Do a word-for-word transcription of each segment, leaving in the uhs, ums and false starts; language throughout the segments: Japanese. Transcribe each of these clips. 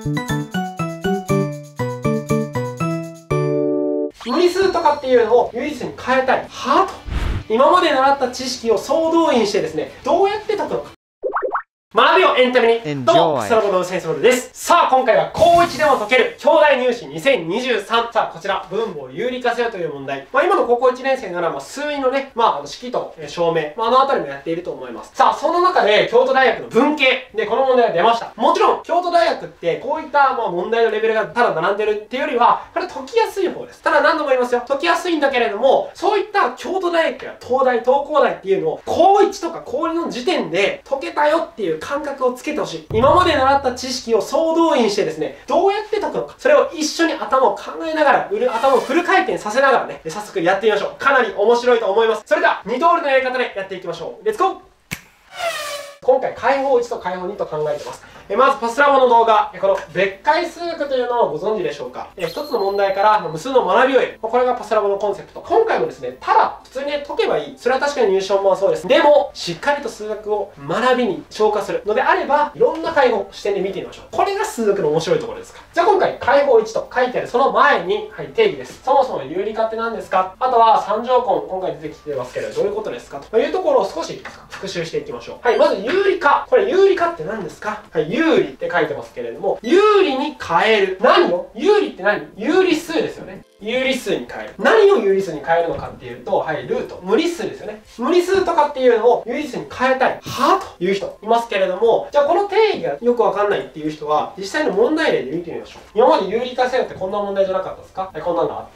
無理数とかっていうのを有理数に変えたい。はぁと。今まで習った知識を総動員してですね、どうやって解くのか。学びをエンタメに。どうも、ストラボのセンスボールです。さあ、今回は高いちでも解ける兄弟入試にせんにじゅうさん。さあ、こちら、分母を有理化せよという問題。まあ、今の高校いちねん生なら、まあ、数意のね、まあ、あの式と証明、まあ、あのあたりもやっていると思います。さあ、その中で、京都大学の文系で、この問題が出ました。もちろん、京都大学って、こういった、まあ、問題のレベルがただ並んでるっていうよりは、これ解きやすい方です。ただ、何度も言いますよ。解きやすいんだけれども、そういった京都大学や東大、東工大っていうのを、高いちとか高にの時点で解けたよっていう感覚をつけてほしい。今まで習った知識を総動員してですね、どうやって解くのか。それを一緒に頭を考えながら、頭をフル回転させながらね、早速やってみましょう。かなり面白いと思います。それでは、二通りのやり方でやっていきましょう。レッツゴー！今回、解法いちと解法にと考えてます。えまず、パスラボの動画、この別解数学というのをご存知でしょうか。え一つの問題から無数の学びを得る。これがパスラボのコンセプト。今回もですね、ただ普通に、ね、解けばいい。それは確かに入試本番はそうです。でも、しっかりと数学を学びに消化するのであれば、いろんな解法、視点で見てみましょう。これが数学の面白いところですから。じゃあ今回、解法いちと書いてあるその前に、はい、定義です。そもそも有理化って何ですか？あとは三乗根、今回出てきてますけれど、どういうことですかというところを少し復習していきましょう。はい、まず有理化。これ有理化って何ですか？はい、有利って書いてますけれども、有利に変える。何を？有利って何？有理数ですよね。有理数に変える。何を有理数に変えるのかっていうと、はい、ルート。無理数ですよね。無理数とかっていうのを有理数に変えたい。はぁという人いますけれども、じゃあこの定義がよくわかんないっていう人は、実際の問題例で見てみましょう。今まで有理化せよってこんな問題じゃなかったですか？はい、こんなのあって。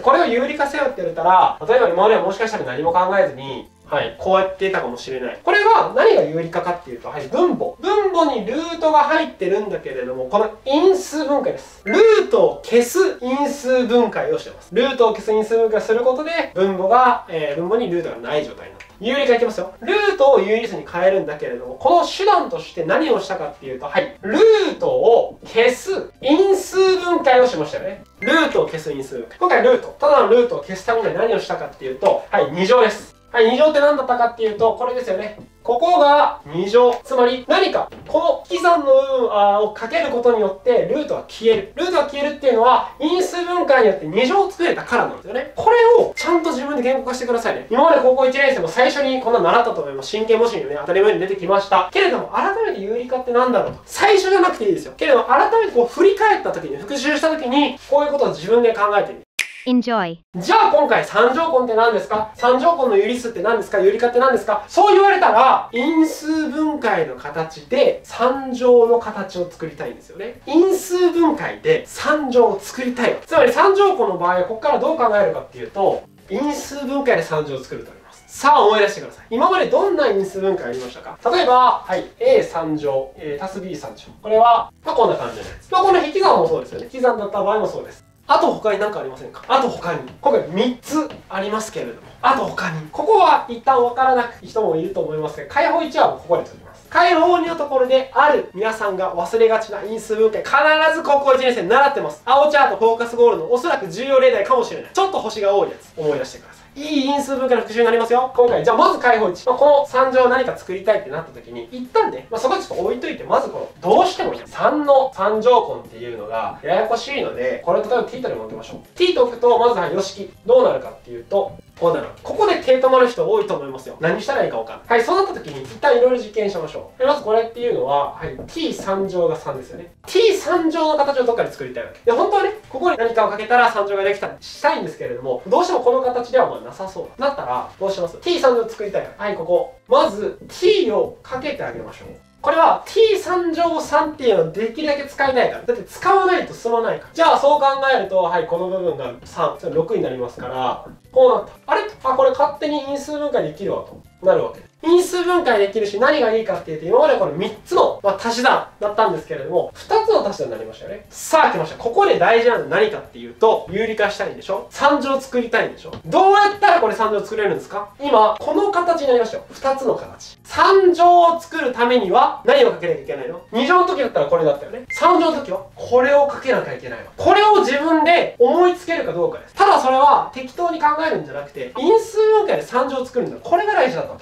これを有理化せよって言われたら、例えば今まではもしかしたら何も考えずに、はい、こうやってたかもしれない。これは何が有理化かっていうと、はい、分母。分母にルートが入ってるんだけれども、この因数分解です。ルートを消す因数分解をしてます。ルートを消す因数分解をすることで、分母が、えー、分母にルートがない状態になる。有理化いきますよ。ルートを有理数に変えるんだけれども、この手段として何をしたかっていうと、はい、ルートを消す因数分解をしましたよね。ルートを消す因数分解。今回ルート。ただのルートを消すためには何をしたかっていうと、はい、に乗です。はい、に乗って何だったかっていうと、これですよね。ここがに乗。つまり何か、この引き算の部分をかけることによって、ルートが消える。ルートが消えるっていうのは、因数分解によってに乗を作れたからなんですよね。これをちゃんと自分で言語化してくださいね。今まで高校いちねん生も最初にこんなの習ったと思います。真剣模試にね、当たり前に出てきました。けれども、改めて有理化って何だろうと。最初じゃなくていいですよ。けれども、改めてこう振り返った時に、復習した時に、こういうことを自分で考えてみる。 Enjoy。 じゃあ今回三乗根って何ですか？三乗根の有理数って何ですか？有理化って何ですか？そう言われたら、因数分解の形で三乗の形を作りたいんですよね。因数分解で三乗を作りたい。つまり三乗根の場合はここからどう考えるかっていうと、因数分解で三乗を作るとあります。さあ思い出してください。今までどんな因数分解ありましたか？例えば、はい、A 三乗、えー、足す B 三乗。これは、まあ、こんな感じのやつ。まあこの引き算もそうですよね。引き算だった場合もそうです。あと他に何かありませんか？あと他に。今回みっつありますけれども。あと他に。ここは一旦わからない人もいると思いますが、解法いちはここで解きます。解法にのところである皆さんが忘れがちな因数分解、必ず高校いちねん生習ってます。青チャート、フォーカスゴールのおそらく重要例題かもしれない。ちょっと星が多いやつ、思い出してください。いい因数分解の復習になりますよ。今回、じゃあまず解法いち。まあ、このさん乗何か作りたいってなった時に、一旦ね、まあ、そこちょっと置いといて、まずこの、どうしてもさんの三乗根っていうのがややこしいので、これを例えば t とでも置きましょう。t と置くと、まずは様式。どうなるかっていうと、こうなる。ここで手止まる人多いと思いますよ。何したらいいか分かんない。はい、そうなった時に一旦いろいろ実験しましょう。でまずこれっていうのは、はい、t 三乗がさんですよね。t 三乗の形をどっかで作りたいわけ。で、本当はね、ここに何かをかけたらさん乗ができたりしたいんですけれども、どうしてもこの形ではまあなさそう。なったら、どうします？ t 三乗作りたい。はい、ここ。まず、t をかけてあげましょう。これは t 三乗さんっていうのをできるだけ使いたいから。だって使わないと進まないから。じゃあそう考えると、はい、この部分がさん、ろくになりますから、こうなった。あれ？あ、これ勝手に因数分解できるわとなるわけです。因数分解できるし、何がいいかっていうと、今までこれみっつの、まあ、足し算だったんですけれども、ふたつの足し算になりましたよね。さあ来ました。ここで大事なのは何かっていうと、有理化したいんでしょ？さん乗作りたいんでしょ？どうやったらこれさん乗作れるんですか？今、この形になりましたよ。ふたつの形。さん乗を作るためには、何をかけなきゃいけないの？に乗の時だったらこれだったよね。さん乗の時は、これをかけなきゃいけないわ。これを自分で思いつけるかどうかです。ただそれは、適当に考えるんじゃなくて、因数分解でさん乗作るんだ。これが大事だったわけ。もっと言うと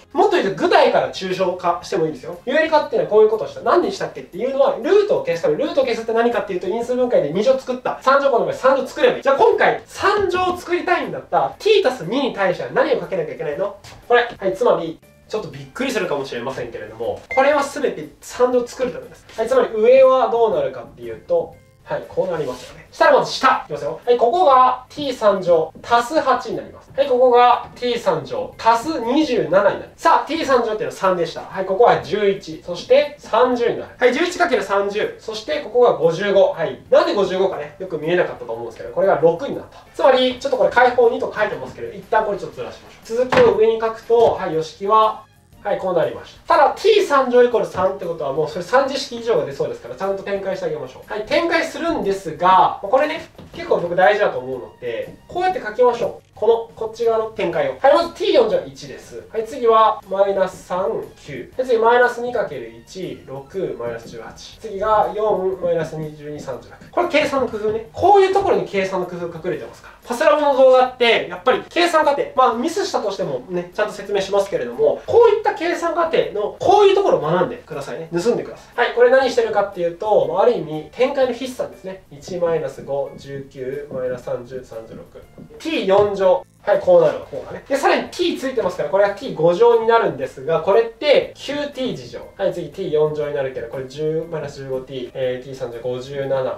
ず具体から抽象化してもいいですよ。有理化っていうのはこういうことをした。何にしたっけっていうのは、ルートを消すため。ルートを消すって何かっていうと、因数分解でに乗作った。さん乗項の場合さん乗作ればいい。じゃあ今回さん乗を作りたいんだったら t たすにに対しては何をかけなきゃいけないの？これ。はい、つまり、ちょっとびっくりするかもしれませんけれども、これは全てさん乗作るためです。はい、つまり上はどうなるかっていうと、はい、こうなりますよね。したらまず下、いきますよ。はい、ここが ティーさん 乗足すはちになります。はい、ここが ティーさん 乗足すにじゅうななになる。さあ、ティーさん 乗っていうのはさんでした。はい、ここはじゅういち。そしてさんじゅうになる。はい、じゅういちかけるさんじゅう。そしてここがごじゅうご。はい。なんでごじゅうごかね、よく見えなかったと思うんですけど、これがろくになった。つまり、ちょっとこれ開放にと書いてますけど、一旦これちょっとずらしましょう。続きを上に書くと、はい、よ式は、はい、こうなりました。ただ ティーさん 乗イコールさんってことはもうそれさん次式以上が出そうですから、ちゃんと展開してあげましょう。はい、展開するんですが、これね、結構僕大事だと思うので、こうやって書きましょう。この、こっち側の展開を。はい、まず ティーよん 乗はいちです。はい、次はマイナスさん、きゅう。で、次マイナスにかけるいち、ろく、マイナスじゅうはち。次がよん、マイナスにじゅうに、さんじゅうろく。これ計算の工夫ね。こういうところに計算の工夫隠れてますから。パスラボの動画って、やっぱり計算過程、まあミスしたとしてもね、ちゃんと説明しますけれども、こういった計算過程のこういうところを学んでくださいね。盗んでください。はい、これ何してるかっていうと、ある意味、展開の筆算ですね。いちマイナスご、じゅうきゅう、マイナスさんじゅう、さんじゅうろく。ティーよん 乗。はい、こうなるの、こうだね。で、さらに t ついてますから、これは ティーご 乗になるんですが、これって きゅうティー 次乗。はい、次 ティーよん 乗になるけど、これじゅうマイナスじゅうごティー、えー、ティーさん 乗ごじゅうなな。はい、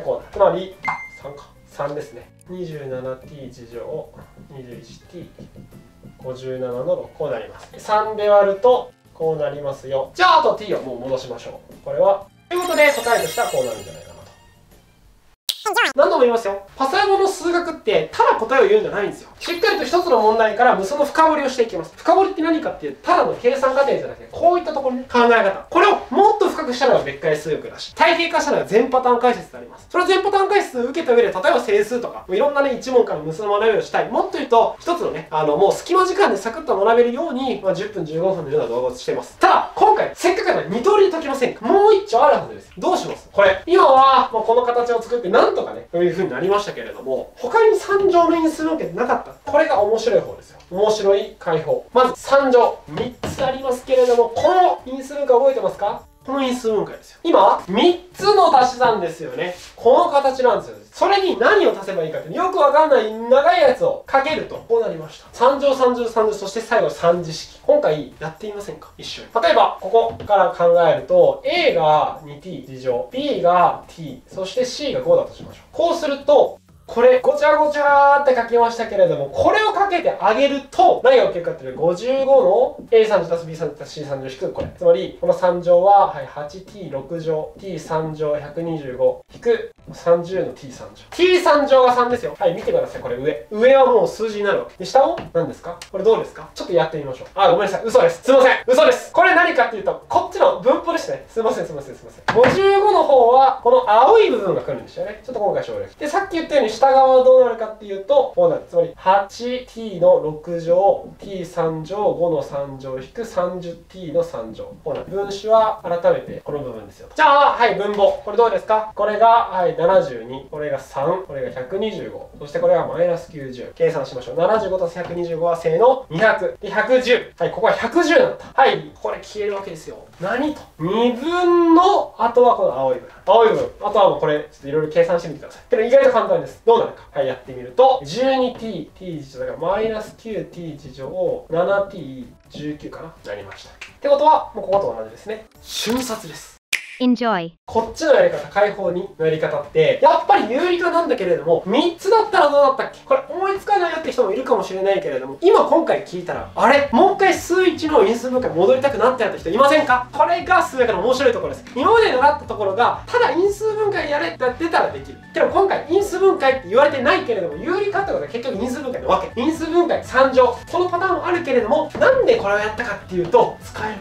こうなる。つまり、さんか。さんですね。にじゅうななティー 次乗、にじゅういちティー、ごじゅうななのろく、こうなります。さんで割ると、こうなりますよ。じゃあ、あと t をもう戻しましょう。これは。ということで、答えとしてはこうなるんじゃないかなと。何度も言いますよ。パスラボの数学ってただ答えを言うんじゃないんですよ。しっかりと一つの問題からその深掘りをしていきます。深掘りって何かっていうただの計算過程じゃなくて、こういったところに考え方。これをもっと深くしたのが別解数学だし、体系化したのが全パターン解説であります。その全パターン解説を受けた上で、例えば整数とか、いろんなね、一問から無数の学びをしたい。もっと言うと、一つのね、あの、もう隙間時間でサクッと学べるように、まあ、じゅっぷん、じゅうごふんのような動画をしています。ただ、今回、せっかくなので二通りで解きませんか？もう一丁あるはずです。どうします？これ。今は、もうこの形を作って、なんとかね、こういう風になりましたけれども、他にさん乗の因数分解ってなかった。これが面白い方ですよ。面白い解放。まずさん乗。みっつありますけれども、この因数分解覚えてますか？この因数分解ですよ。今、みっつの足し算ですよね。この形なんですよ。それに何を足せばいいかって、よくわかんない長いやつをかけると、こうなりました。さん乗、さん乗、さん乗、そして最後さん次式。今回やってみませんか？一緒に。例えば、ここから考えると、A が にティー 次乗、B が t、そして C がごだとしましょう。こうすると、これ、ごちゃごちゃーって書きましたけれども、これをかけてあげると、何が起きるかっていうと、ごじゅうごの エーさん 乗足す ビーさん 乗足す シーさん 乗引くこれ。つまり、このさん乗は、はい、はちティーろく 乗、ティーさん 乗ひゃくにじゅうご、引くさんじゅうの ティーさん 乗。ティーさん 乗がさんですよ。はい、見てください。これ上。上はもう数字になるわけ。で、下も何ですか？これどうですか？ちょっとやってみましょう。あ、ごめんなさい。嘘です。すいません。嘘です。これ何かっていうと、こっちの分布ですね。すいません、すいません、すいません。ごじゅうごの方は、この青い部分が来るんでしたよね。ちょっと今回省略。で、さっき言ったように下側はどうなるかっていうと、こうなる。つまり、はちティー のろく乗、ティーさん 乗、ごのさん乗引く さんじゅうティー のさん乗。こうなる。分子は改めてこの部分ですよ。じゃあ、はい、分母。これどうですか？これが、はい、ななじゅうに。これがさん。これがひゃくにじゅうご。そしてこれがマイナスきゅうじゅう。計算しましょう。ななじゅうごたすひゃくにじゅうごは正のにひゃく。で、ひゃくじゅう。はい、ここはひゃくじゅうになった。はい、これ消えるわけですよ。何と？にぶんの、あとはこの青い部分。青い部分。あとはもうこれ、ちょっといろいろ計算してみてください。けど意外と簡単です。どうなるか。はい、やってみると、じゅうにティー、t 次乗だからマイナスきゅうティー 次乗、ななティー、じゅうきゅうかななりました。ってことは、もうここと同じですね。瞬殺です。 Enjoy。 こっちのやり方、解放にのやり方って、やっぱり有理化なんだけれども、みっつだったらどうだったっけ？これ思いつかないよって人もいるかもしれないけれども、今今回聞いたら、あれもう一回数いちの因数分解戻りたくなったよって人いませんか？これが数学の面白いところです。今まで習ったところが、ただ因数分解やれってやってたらできる。けど今回因数分解って言われてないけれども、有理化ってことは結局因数分解のわけ。因数分解さん乗。このパターンもあるけれども、なんでこれをやったかっていうと、使えるからですよ。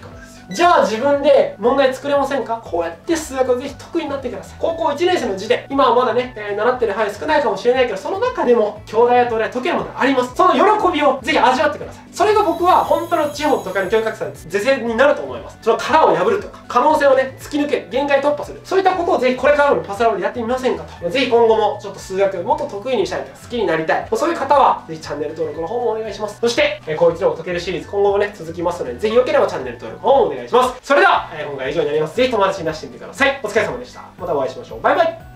じゃあ自分で問題作れませんか？こうやって数学をぜひ得意になってください。高校いちねん生の時点、今はまだね、えー、習ってる範囲少ないかもしれないけど、その中でも兄弟や東大解けるものがあります。その喜びをぜひ味わってください。それが僕は本当の地方とかの教育格差是正になると思います。その殻を破るとか、可能性をね、突き抜ける、限界突破する、そういったことをぜひこれからのパスラボでやってみませんかと。ぜひ今後もちょっと数学もっと得意にしたいとか好きになりたい、そういう方はぜひチャンネル登録の方もお願いします。そして、えー、高一の解けるシリーズ今後もね続きますので、ぜひよければチャンネル登録の方もお願いします。それでは、えー、今回は以上になります。ぜひ友達に出してみてください。お疲れ様でした。またお会いしましょう。バイバイ。